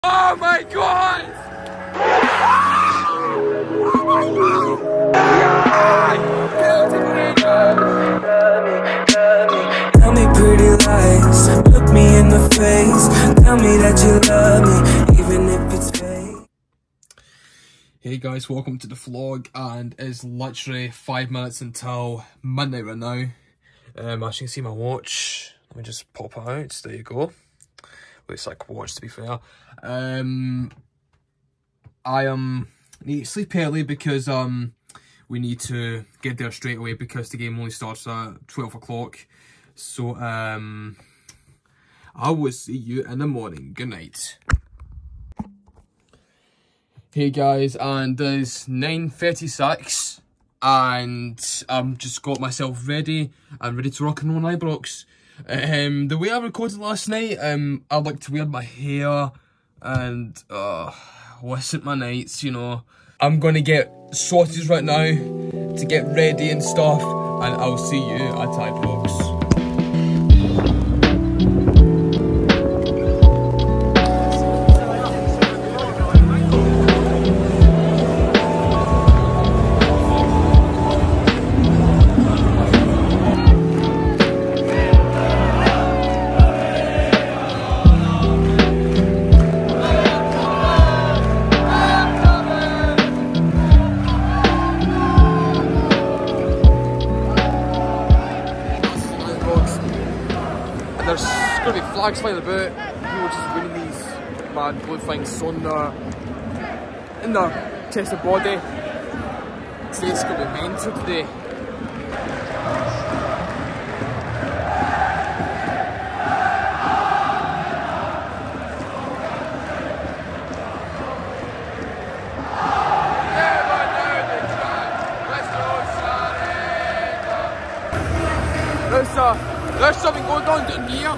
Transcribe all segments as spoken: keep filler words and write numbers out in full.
Oh my god! Oh my god! Tell me pretty lies, look me in the face, tell me that you love me, even if it's fake. Hey guys, welcome to the vlog, and it's literally five minutes until midnight right now. Um, as you can see my watch, let me just pop it out, there you go. Looks like a watch to be fair. Um, I um, need to sleep early because um, we need to get there straight away because the game only starts at twelve o'clock. So um, I will see you in the morning. Good night. Hey guys, and it's nine thirty-six and I'm just got myself ready. I'm ready to rock and roll on Ibrox. Um, the way I recorded last night, um, I like to wear my hair and uh, wasn't my nights, you know. I'm gonna get sorted right now to get ready and stuff, and I'll see you at Ibrox. There's going to be flags flying about, people just winning these mad blue things on their, in their chest and body. Today's going to be mental today. There's, uh, there's something going on down here.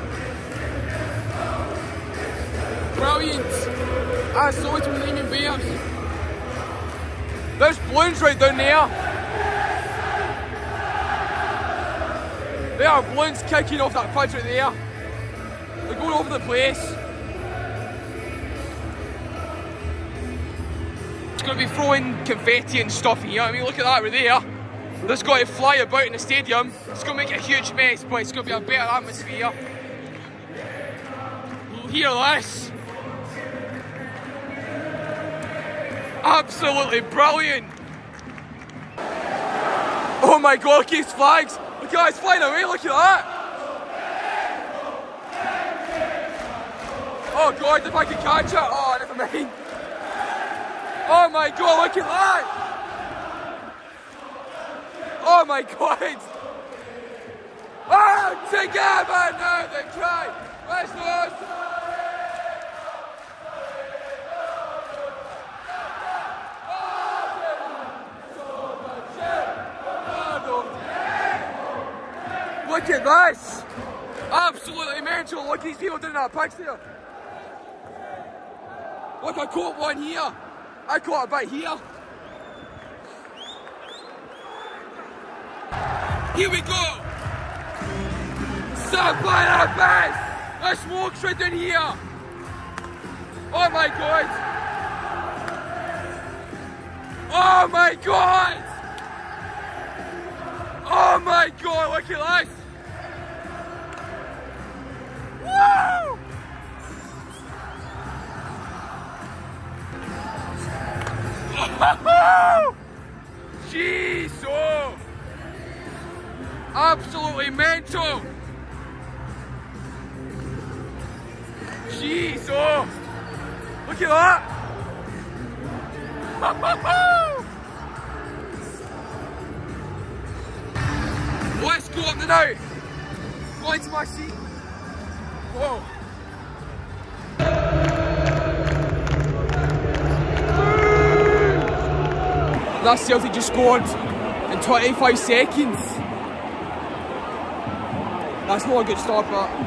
Brilliant. I saw it with Leaning Bears. There's balloons right down there. There are balloons kicking off that pitch right there. They're going over the place. It's going to be throwing confetti and stuff here. I mean, look at that right there. That's got to fly about in the stadium. It's going to make a huge mess, but it's going to be a better atmosphere. Hear this. Absolutely brilliant. Oh my god, look at his flags. Look at it's flying away, look at that. Oh god, if I can catch it. Oh, never mind. Oh my god, look at that. Oh my god! Oh, together now they try! Let's go! Look at this! Absolutely mental! Look at these people doing that pitch there! Look, I caught one here! I caught a bit here! Here we go! Something like this! The smoke's right down here! Oh my god! Oh my god! Oh my god, look at this! Woo! Jeez, oh! Absolutely mental! Jeez, oh! Look at that! Let's go up the now! Go into my seat! Whoa! That Celtic just scored in twenty-five seconds. That's not a good start, but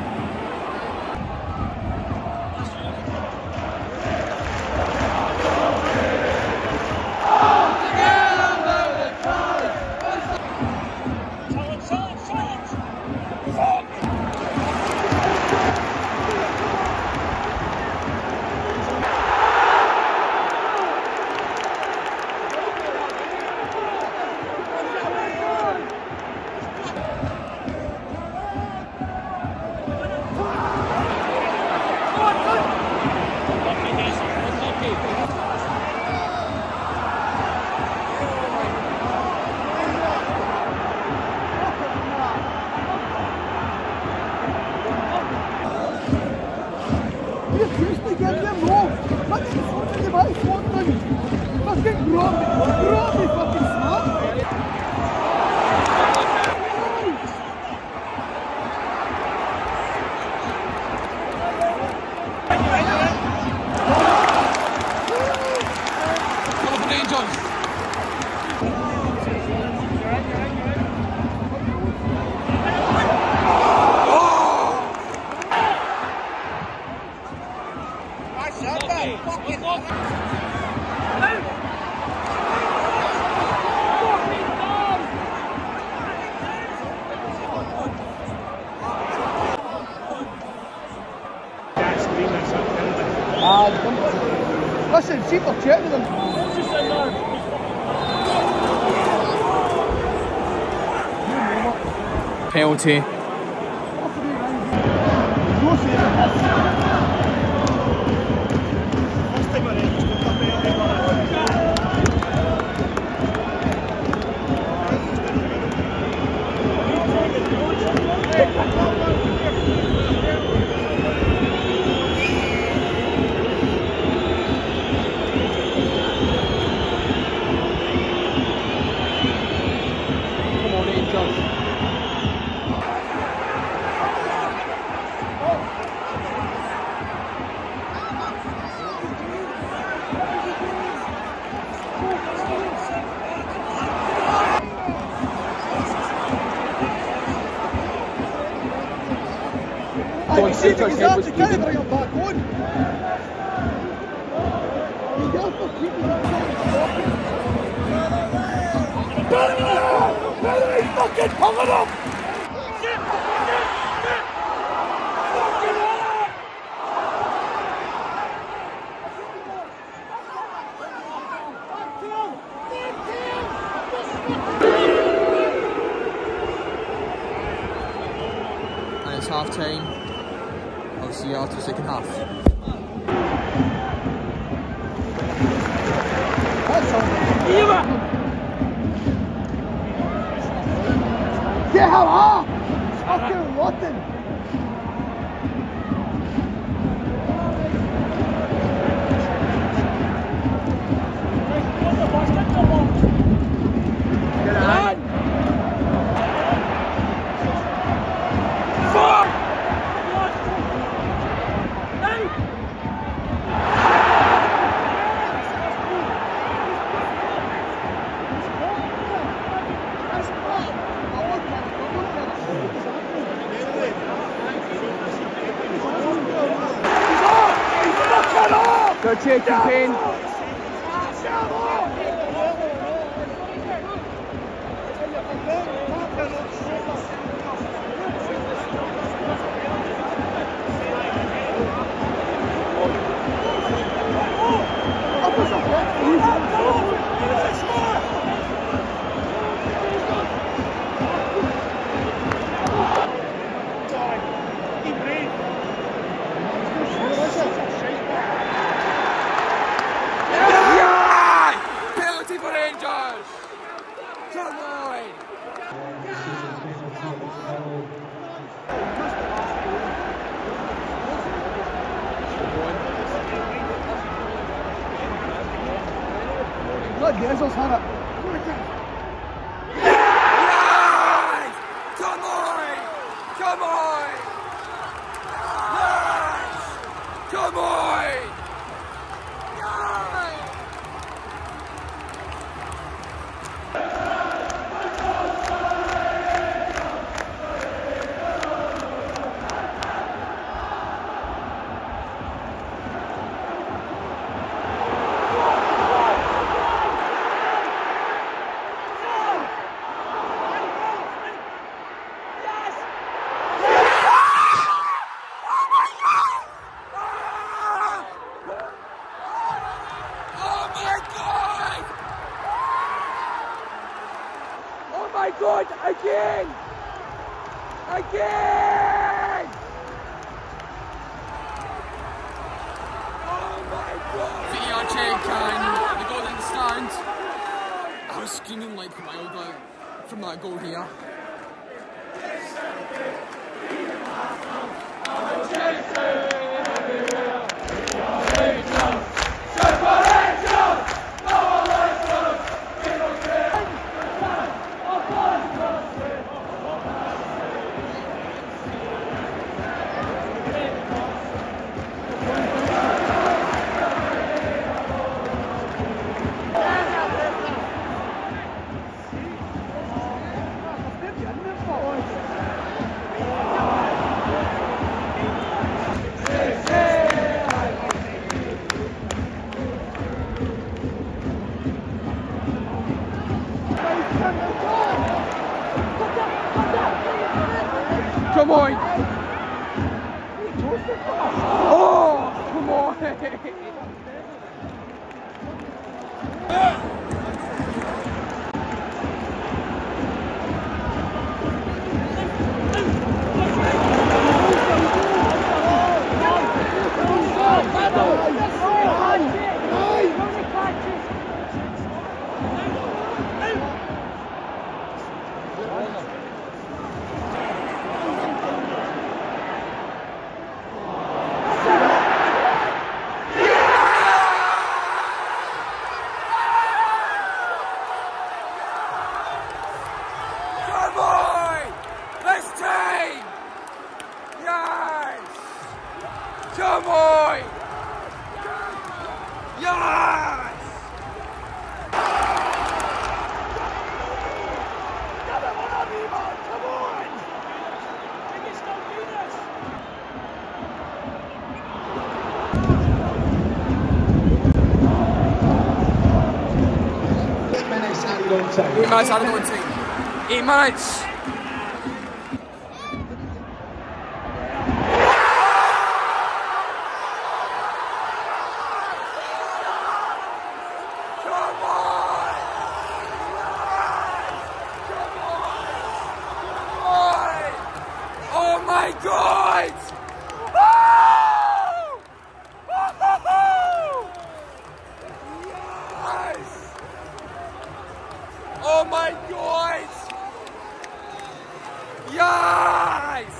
Listen, see if they're chatting to them. Penalty. I can see the results, you can't bring him back on. You therefore keep him up. Better he's fucking pulling up! And it's half time. Obviously after the second half. Get him off! Fucking rotten! Get on! Fuck! Go check your pen. Look, there's those hand up. Yes! Come on! Come on! Yes! Come on! Yes! My God, again! Again! Oh my God! Vyacek and the goal in the stand. I was screaming like wild out from that goal here. Come on! Yes! Eight minutes added on time. Eight minutes added on time. Eight minutes. Oh my God! Oh! Yes! Oh my God! Yes!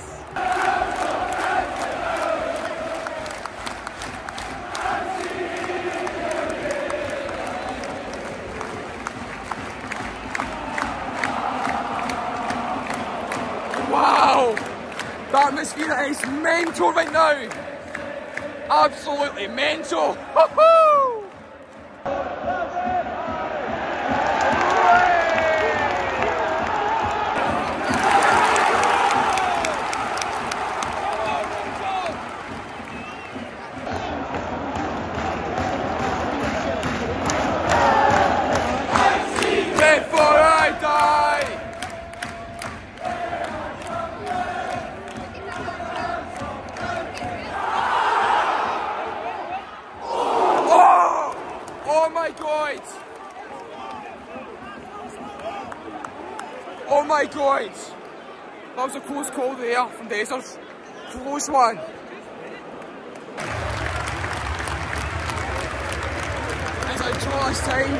Wow! The atmosphere is mental right now! Absolutely mental! Woohoo! Before I die! Oh my God! Oh my God! That was a close call there from Dessers. Close one. It's a draw this time.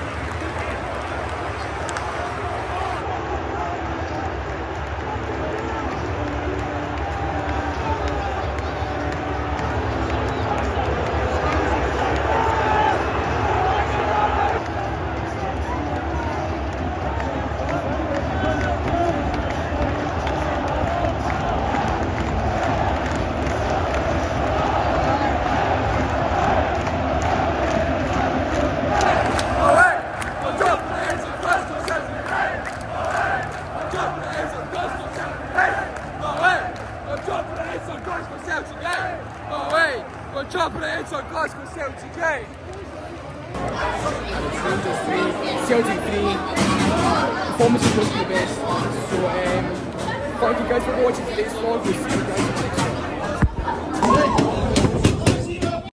Jumping it into Glasgow Celtic game. Rangers three, Celtic three. Performance is supposed to be the best. So, um, thank you guys for watching today's vlog. We'll see you guys in the next one.